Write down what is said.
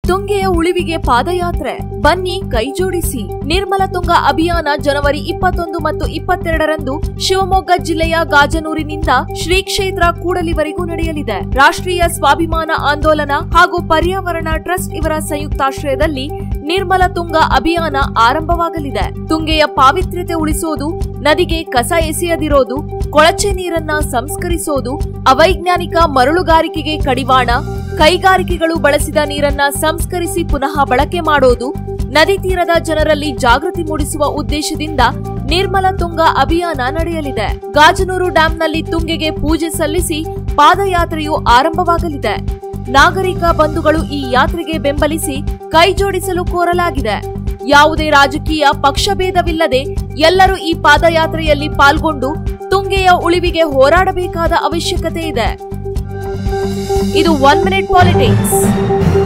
ತುಂಗೆಯ ಉಳಿವಿಗೆ ಪಾದಯಾತ್ರೆ, ಬನ್ನಿ ಕೈ ಜೋಡಿಸಿ. ನಿರ್ಮಲ ತುಂಗ ಅಭಿಯಾನ ಜನವರಿ 21 ಮತ್ತು 22ರಂದು ಶಿವಮೊಗ್ಗ ಜಿಲ್ಲೆಯ ಗಾಜನೂರಿನಿಂದ ಶ್ರೀ ಕ್ಷೇತ್ರ ಕೂಡಲಿವರೆಗೂ ನಡೆಯಲಿದೆ. ರಾಷ್ಟ್ರೀಯ ಸ್ವಾಭಿಮಾನ ಆಂದೋಲನ ಹಾಗೂ ಪರ್ಯಾವರಣ ಟ್ರಸ್ಟ್ ಇವರ ಸಂಯುಕ್ತಾಶ್ರಯದಲ್ಲಿ ನಿರ್ಮಲ ತುಂಗ ಅಭಿಯಾನ ಆರಂಭವಾಗಲಿದೆ. ತುಂಗೆಯ ಪಾವಿತ್ರ್ಯತೆ ಉಳಿಸೋದು, ನದಿಗೆ ಕಸ ಎಸೆಯದಿರೋದು, ಕೊಳಚೆ ನೀರನ್ನ ಸಂಸ್ಕರಿಸೋದು, ಅವೈಜ್ಞಾನಿಕ ಮರಳುಗಾರಿಕೆಗೆ ಕಡಿವಾಣ, ಕೈಗಾರಿಕೆಗಳು ಬಳಸಿದ ನೀರನ್ನ ಸಂಸ್ಕರಿಸಿ ಪುನಃ ಬಳಕೆ ಮಾಡೋದು, ನದಿ ತೀರದ ಜನರಲ್ಲಿ ಜಾಗೃತಿ ಮೂಡಿಸುವ ಉದ್ದೇಶದಿಂದ ನಿರ್ಮಲ ತುಂಗ ಅಭಿಯಾನ ನಡೆಯಲಿದೆ. ಗಾಜನೂರು ಡ್ಯಾಂನಲ್ಲಿ ತುಂಗೆಗೆ ಪೂಜೆ ಸಲ್ಲಿಸಿ ಪಾದಯಾತ್ರೆಯು ಆರಂಭವಾಗಲಿದೆ. ನಾಗರಿಕ ಬಂಧುಗಳು ಈ ಯಾತ್ರೆಗೆ ಬೆಂಬಲಿಸಿ ಕೈ ಜೋಡಿಸಲು ಕೋರಲಾಗಿದೆ. ಯಾವುದೇ ರಾಜಕೀಯ ಪಕ್ಷಭೇದವಿಲ್ಲದೆ ಎಲ್ಲರೂ ಈ ಪಾದಯಾತ್ರೆಯಲ್ಲಿ ಪಾಲ್ಗೊಂಡು ತುಂಗೆಯ ಉಳಿವಿಗೆ ಹೋರಾಡಬೇಕಾದ ಅವಶ್ಯಕತೆ ಇದೆ. ಇದು 1 ಮಿನಿಟ್ ಪಾಲಿಟಿಕ್ಸ್.